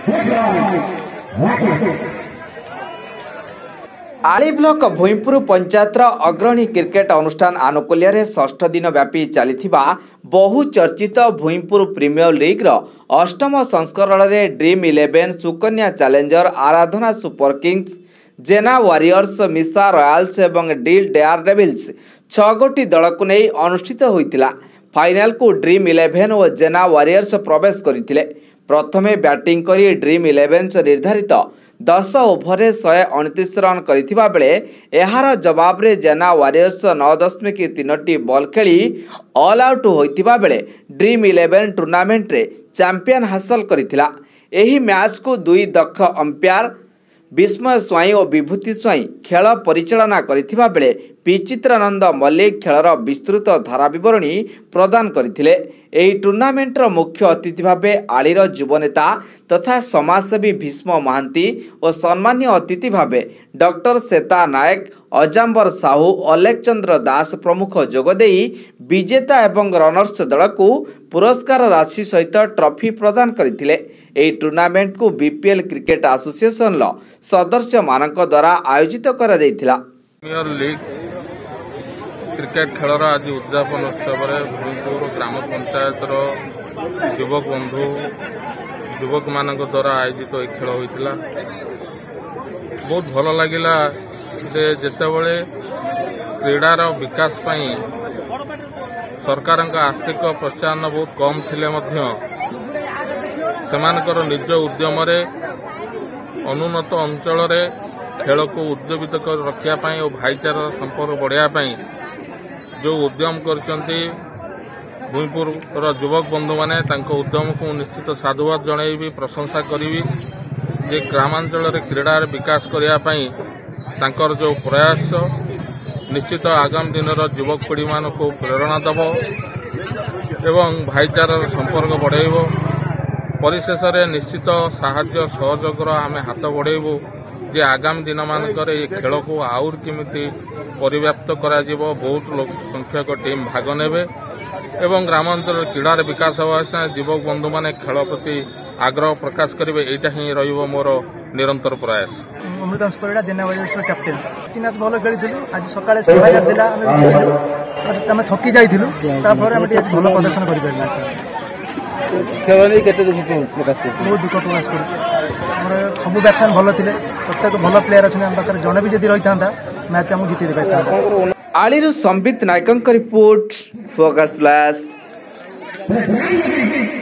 आली ब्लॉक भूईपुर पंचायतर अग्रणी क्रिकेट अनुष्ठान आनुकूल्य षष्ठ दिन व्यापी चलिथिबा बहु चर्चित भूईपुर प्रीमियर लीग रो अष्टम संस्करण में dream 11 Sukanya challenger Aradhana super kings Jena warriors Misa royals एवं डील डेयर डेविल्स 6 गोटी दल को नहीं अनुष्ठित होइतिला। फाइनल को ड्रीम 11 और जेना वॉरियर्स प्रवेश करथिले। प्रथमे बैटिंग करी ड्रीम 11 निर्धारित 10 ओभर 129 रन करथिबा बेले एहार जवाब रे जेना वॉरियर्स 9.3 बॉल खेली ऑल आउट होइतिबा बेले ड्रीम 11 टूर्नामेंट रे चैंपियन हासिल करथिला। एही मैच को दुई दक्ष अंपायर विस्मय स्वाई और विभूति स्वाई खेल परिचालना करथिबा बेले पिचित्रानंद मल्लिक खेलर विस्तृत धारा विवरणी प्रदान करथिले। एही टूर्नामेंटर मुख्य अतिथि भावे आलीर युवनेता तथा समाजसेवी भीष्म महांती और सम्मान्य अतिथि भावे डॉक्टर सेता नायक अजाम्बर साहू अलेख चंद्र दास प्रमुख जोगदेई विजेता एवं रनर्स दल को पुरस्कार राशि सहित ट्रॉफी प्रदान करथिले। एही टूर्नामेंट को बीपीएल क्रिकेट एसोसिएशन सदस्य मानक द्वारा आयोजित करा जायतिला। प्रीमियर लीग क्रिकेट खेलर आज उद्यापन उत्सव भूईपुर ग्राम पंचायत युवक बंधु युवक मान द्वारा आयोजित खेल होता बहुत भल लगिला। जेतेबेले क्रीडार विकास पाई सरकार आर्थिक प्रोत्साहन बहुत कम थिले मध्य सेमानकर निज उद्यम अनुन्नत अंचल खेल को उद्योगित कर रखापी और भाईचारा संपर्क बढ़ापी जो उद्यम करचंती भूईपुर युवक बंधु माने उद्यम को निश्चित साधुवाद जनइबी प्रशंसा करी जे ग्रामांचल क्रीडार विकास करने तांकर जो प्रयास निश्चित आगामी दिन युवक पीढ़ी मान को प्रेरणा दब एवं भाईचारार संपर्क बढ़ेब। परिशेष निश्चित साहाय्य सहयोगर आम हाथ बढ़ेबू जे आगामी दिन मानकर ये खेल को आउर केमिति परिव्याप्त करा जीवो। बहुत लोक संख्यक टीम भाग नेबे एवं ग्रामांचल क्रीडार विकास होगा युवक बंधु माने खेल प्रति आग्रह प्रकाश करेंगे। यहाँ ही रहिबो मोर निरंतर प्रयास। अमृतांश परिड़ा जेना वॉरियर्स कैप्टेन तीन मैच भल खेली आज सकाଳେ 7000 दिला आम थकी जाइलु भल प्रदर्शन कर बहुत दुख प्रकाश कर सब बैट्समैन भल थे प्रत्येक भल प्लेयर अच्छे जड़े भी जब रही था मैच आम जीत पाई। आलीरू संबित नायकों रिपोर्ट फोकस फ्लैश।